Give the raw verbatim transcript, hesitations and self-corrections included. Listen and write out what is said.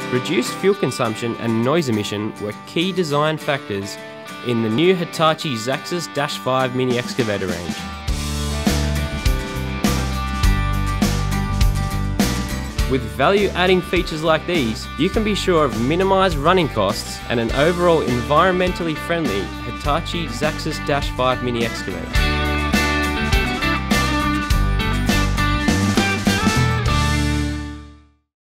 Reduced fuel consumption and noise emission were key design factors in the new Hitachi Z X five mini excavator range. With value-adding features like these, you can be sure of minimised running costs and an overall environmentally friendly Hitachi Z X five mini excavator.